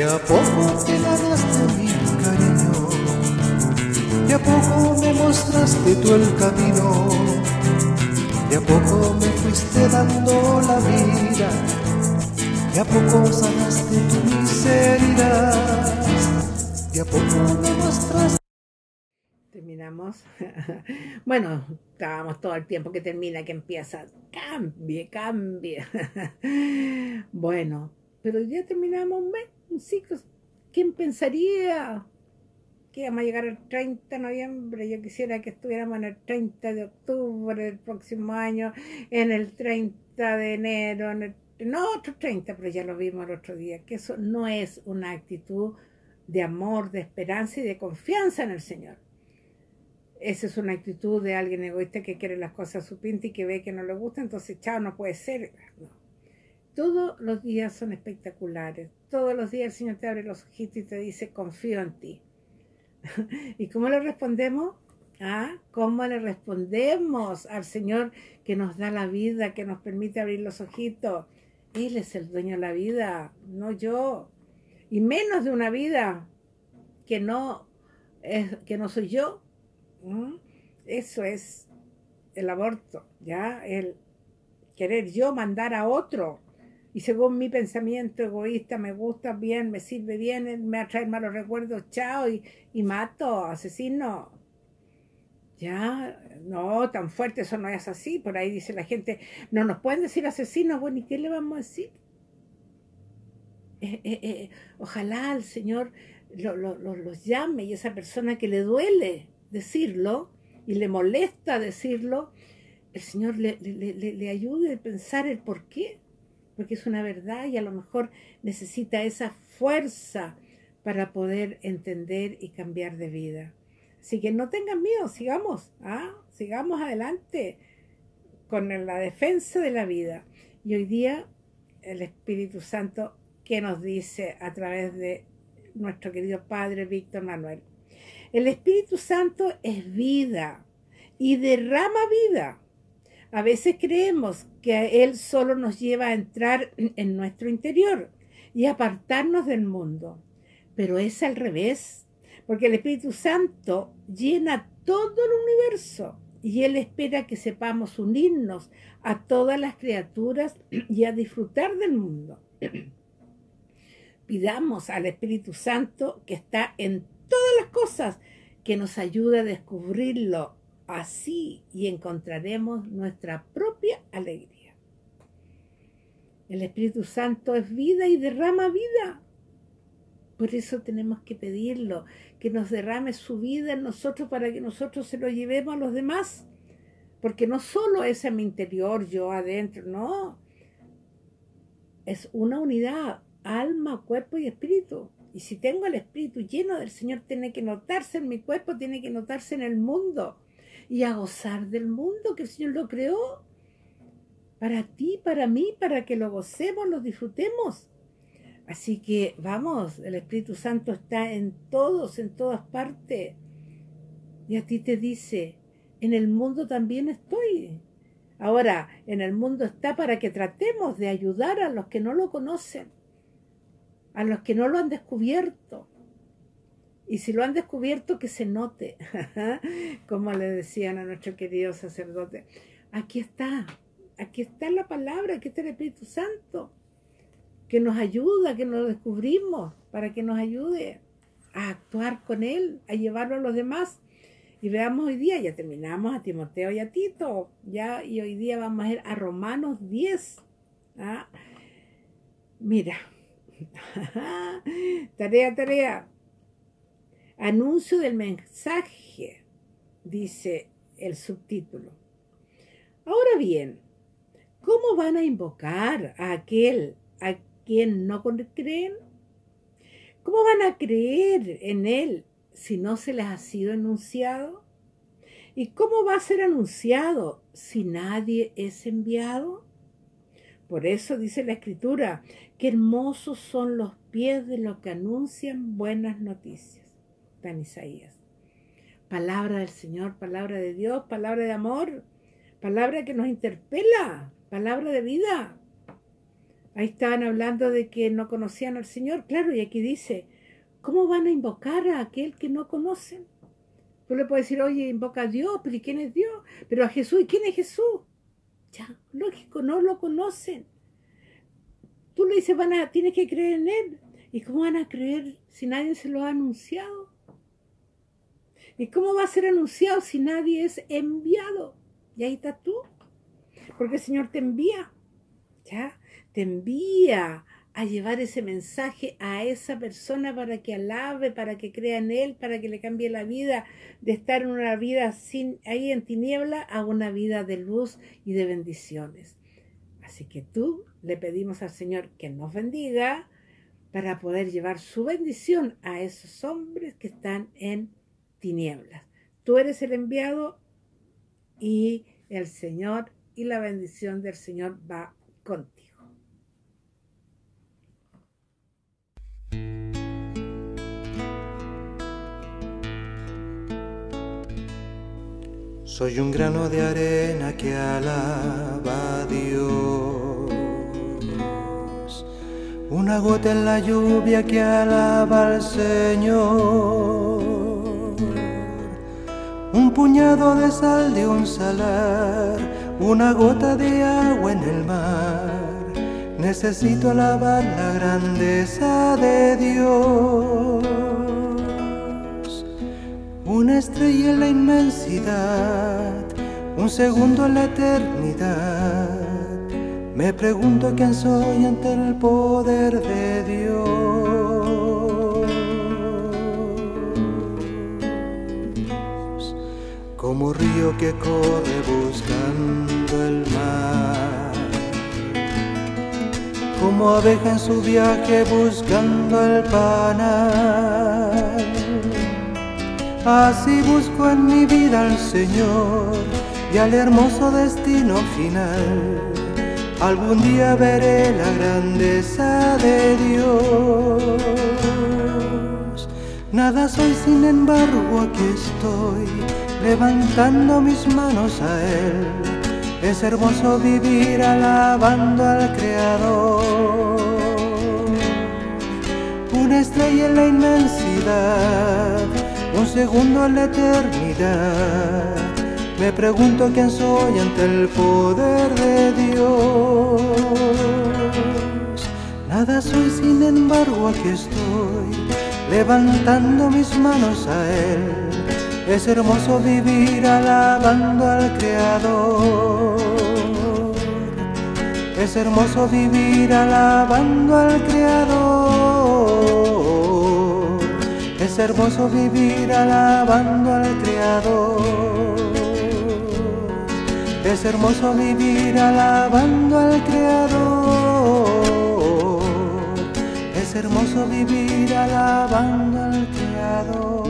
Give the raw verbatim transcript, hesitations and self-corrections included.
a poco te ganaste mi cariño, de a poco me mostraste tú el camino, de a poco me fuiste dando la vida, de a poco sanaste tu miseria, de a poco me mostraste. Terminamos. Bueno, estábamos todo el tiempo que termina, que empieza. Cambie, cambie. Bueno, pero ya terminamos un mes, un ciclo. ¿Quién pensaría que íbamos a llegar el treinta de noviembre? Yo quisiera que estuviéramos en el treinta de octubre del próximo año, en el treinta de enero, en el, no otro treinta, pero ya lo vimos el otro día, que eso no es una actitud de amor, de esperanza y de confianza en el Señor. Esa es una actitud de alguien egoísta que quiere las cosas a su pinta y que ve que no le gusta, entonces chao, no puede ser. No. Todos los días son espectaculares. Todos los días el Señor te abre los ojitos y te dice, confío en ti. ¿Y cómo le respondemos? ¿Ah? ¿Cómo le respondemos al Señor que nos da la vida, que nos permite abrir los ojitos? Él es el dueño de la vida, no yo. Y menos de una vida que no, es, que no soy yo. Eso es el aborto, ¿ya? El querer yo mandar a otro y según mi pensamiento egoísta me gusta bien, me sirve bien, me atrae malos recuerdos, chao, y, y mato, asesino. Ya, no, tan fuerte eso no es así. Por ahí dice la gente, no nos pueden decir asesinos. Bueno, ¿y qué le vamos a decir? Eh, eh, eh, ojalá el Señor lo, lo, lo, los llame y esa persona que le duele decirlo y le molesta decirlo, el Señor le, le, le, le ayude a pensar el por qué, porque es una verdad y a lo mejor necesita esa fuerza para poder entender y cambiar de vida. Así que no tengan miedo, sigamos, ¿ah? sigamos adelante con la defensa de la vida. Y hoy día el Espíritu Santo, ¿qué nos dice a través de nuestro querido Padre Víctor Manuel? El Espíritu Santo es vida y derrama vida. A veces creemos que Él solo nos lleva a entrar en nuestro interior y apartarnos del mundo. Pero es al revés, porque el Espíritu Santo llena todo el universo y Él espera que sepamos unirnos a todas las criaturas y a disfrutar del mundo. Pidamos al Espíritu Santo, que está en todas las cosas, que nos ayude a descubrirlo así y encontraremos nuestra propia alegría. El Espíritu Santo es vida y derrama vida. Por eso tenemos que pedirlo, que nos derrame su vida en nosotros para que nosotros se lo llevemos a los demás. Porque no solo es en mi interior, yo adentro, no. Es una unidad, alma, cuerpo y espíritu. Y si tengo el espíritu lleno del Señor, tiene que notarse en mi cuerpo, tiene que notarse en el mundo. Y a gozar del mundo que el Señor lo creó. Para ti, para mí, para que lo gocemos, lo disfrutemos. Así que vamos, el Espíritu Santo está en todos, en todas partes. Y a ti te dice, en el mundo también estoy. Ahora, en el mundo está para que tratemos de ayudar a los que no lo conocen, a los que no lo han descubierto. Y si lo han descubierto, que se note, como le decían a nuestro querido sacerdote. Aquí está, aquí está la palabra, aquí está el Espíritu Santo, que nos ayuda, que nos descubrimos, para que nos ayude a actuar con Él, a llevarlo a los demás. Y veamos hoy día, ya terminamos a Timoteo y a Tito, ya, y hoy día vamos a ir a Romanos diez. ¿Ah? Mira, tarea, tarea. Anuncio del mensaje, dice el subtítulo. Ahora bien, ¿cómo van a invocar a aquel a quien no creen? ¿Cómo van a creer en él si no se les ha sido anunciado? ¿Y cómo va a ser anunciado si nadie es enviado? Por eso dice la Escritura, que hermosos son los pies de los que anuncian buenas noticias. Está en Isaías. Palabra del Señor, palabra de Dios, palabra de amor, palabra que nos interpela, palabra de vida. Ahí estaban hablando de que no conocían al Señor, claro, y aquí dice, ¿cómo van a invocar a aquel que no conocen? Tú le puedes decir, oye, invoca a Dios, pero ¿y quién es Dios? Pero a Jesús, ¿y quién es Jesús? Ya, lógico, no lo conocen. Tú le dices, van a, tienes que creer en Él. ¿Y cómo van a creer si nadie se lo ha anunciado? ¿Y cómo va a ser anunciado si nadie es enviado? Y ahí estás tú. Porque el Señor te envía. ¿Ya? Te envía a llevar ese mensaje a esa persona para que alabe, para que crea en Él, para que le cambie la vida, de estar en una vida sin, ahí en tiniebla a una vida de luz y de bendiciones. Así que tú le pedimos al Señor que nos bendiga para poder llevar su bendición a esos hombres que están en tinieblas. Tú eres el enviado y el Señor y la bendición del Señor va contigo. Soy un grano de arena que alaba a Dios, una gota en la lluvia que alaba al Señor, un puñado de sal de un salar, una gota de agua en el mar. Necesito alabar la grandeza de Dios. Una estrella en la inmensidad, un segundo en la eternidad. Me pregunto quién soy ante el poder de Dios. Como río que corre buscando el mar, como abeja en su viaje buscando el panal. Así busco en mi vida al Señor y al hermoso destino final. Algún día veré la grandeza de Dios. Nada soy, sin embargo aquí estoy, levantando mis manos a Él. Es hermoso vivir alabando al Creador. Una estrella en la inmensidad, un segundo en la eternidad. Me pregunto quién soy ante el poder de Dios. Nada soy, sin embargo aquí estoy, levantando mis manos a Él. Es hermoso vivir alabando al Creador. Es hermoso vivir alabando al Creador. Es hermoso vivir alabando al Creador. Es hermoso vivir alabando al Creador. Es hermoso vivir alabando al Creador.